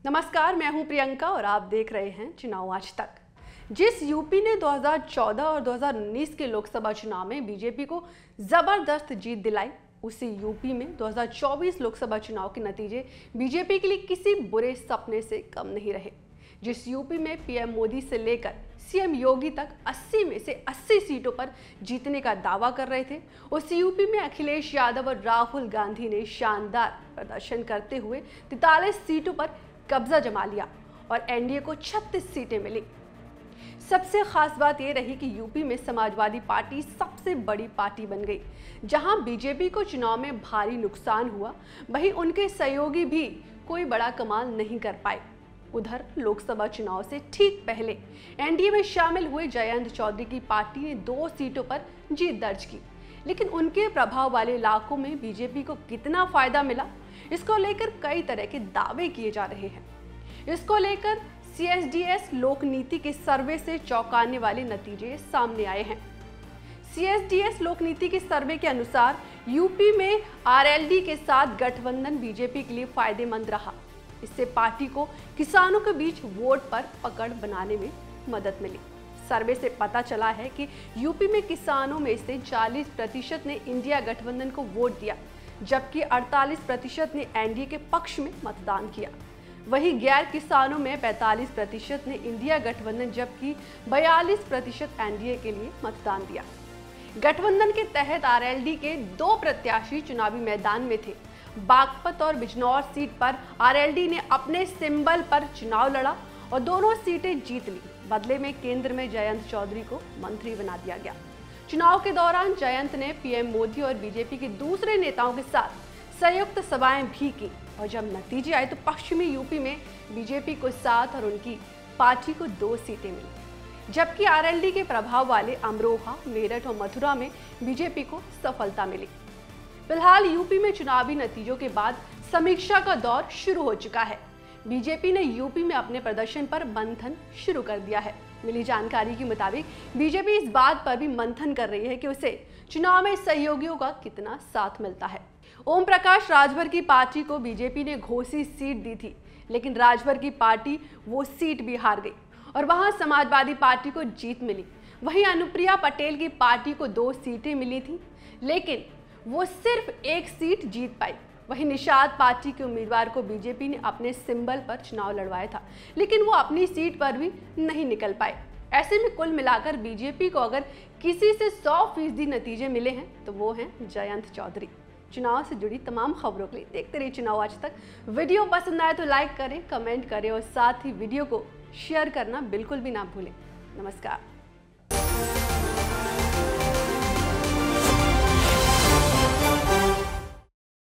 नमस्कार, मैं हूं प्रियंका और आप देख रहे हैं चुनाव आज तक। जिस यूपी ने 2014 और 2019 के लोकसभा चुनाव में बीजेपी को जबरदस्त जीत दिलाई, उसी यूपी में 2024 लोकसभा चुनाव के नतीजे बीजेपी के लिए किसी बुरे सपने से कम नहीं रहे। जिस यूपी में पीएम मोदी से लेकर सीएम योगी तक 80 में से 80 सीटों पर जीतने का दावा कर रहे थे, उस यूपी में अखिलेश यादव और राहुल गांधी ने शानदार प्रदर्शन करते हुए 43 सीटों पर कब्जा जमा लिया और एनडीए को 36 सीटें मिली। सबसे खास बात यह रही कि यूपी में समाजवादी पार्टी सबसे बड़ी पार्टी बन गई। जहां बीजेपी को चुनाव में भारी नुकसान हुआ, वहीं उनके सहयोगी भी कोई बड़ा कमाल नहीं कर पाए। उधर लोकसभा चुनाव से ठीक पहले एनडीए में शामिल हुए जयंत चौधरी की पार्टी ने 2 सीटों पर जीत दर्ज की, लेकिन उनके प्रभाव वाले इलाकों में बीजेपी को कितना फायदा मिला, इसको लेकर कई तरह के दावे किए जा रहे हैं। इसको लेकर सीएसडीएस लोक नीति के सर्वे से चौंकाने वाले नतीजे सामने आए हैं। सीएसडीएस लोक नीति के सर्वे के अनुसार यूपी में आरएलडी के साथ गठबंधन बीजेपी के लिए फायदेमंद रहा। इससे पार्टी को किसानों के बीच वोट पर पकड़ बनाने में मदद मिली। सर्वे से पता चला है कि यूपी में किसानों में से 40% ने इंडिया गठबंधन को वोट दिया, जबकि 48% ने एनडीए के पक्ष में मतदान किया। वहीं गैर किसानों में 45% ने इंडिया गठबंधन, जबकि 42% एनडीए के लिए मतदान दिया। गठबंधन के तहत आरएलडी के 2 प्रत्याशी चुनावी मैदान में थे। बागपत और बिजनौर सीट पर आरएलडी ने अपने सिंबल पर चुनाव लड़ा और दोनों सीटें जीत ली। बदले में केंद्र में जयंत चौधरी को मंत्री बना दिया गया। चुनाव के दौरान जयंत ने पीएम मोदी और बीजेपी के दूसरे नेताओं के साथ संयुक्त सभाएं भी की और जब नतीजे आए तो पश्चिमी यूपी में बीजेपी को 7 और उनकी पार्टी को 2 सीटें मिली, जबकि आरएलडी के प्रभाव वाले अमरोहा, मेरठ और मथुरा में बीजेपी को सफलता मिली। फिलहाल यूपी में चुनावी नतीजों के बाद समीक्षा का दौर शुरू हो चुका है। बीजेपी ने यूपी में अपने प्रदर्शन पर मंथन शुरू कर दिया है। मिली जानकारी के मुताबिक बीजेपी इस बात पर भी मंथन कर रही है कि उसे चुनाव में सहयोगियों का कितना साथ मिलता है। ओम प्रकाश राजभर की पार्टी को बीजेपी ने घोषित सीट दी थी, लेकिन राजभर की पार्टी वो सीट भी हार गई और वहां समाजवादी पार्टी को जीत मिली। वहीं अनुप्रिया पटेल की पार्टी को 2 सीटें मिली थी, लेकिन वो सिर्फ 1 सीट जीत पाई। वहीं निषाद पार्टी के उम्मीदवार को बीजेपी ने अपने सिंबल पर चुनाव लड़वाया था, लेकिन वो अपनी सीट पर भी नहीं निकल पाए। ऐसे में कुल मिलाकर बीजेपी को अगर किसी से 100% नतीजे मिले हैं तो वो हैं जयंत चौधरी। चुनाव से जुड़ी तमाम खबरों के लिए देखते रहिए चुनाव आज तक। वीडियो पसंद आए तो लाइक करें, कमेंट करें और साथ ही वीडियो को शेयर करना बिल्कुल भी ना भूलें। नमस्कार।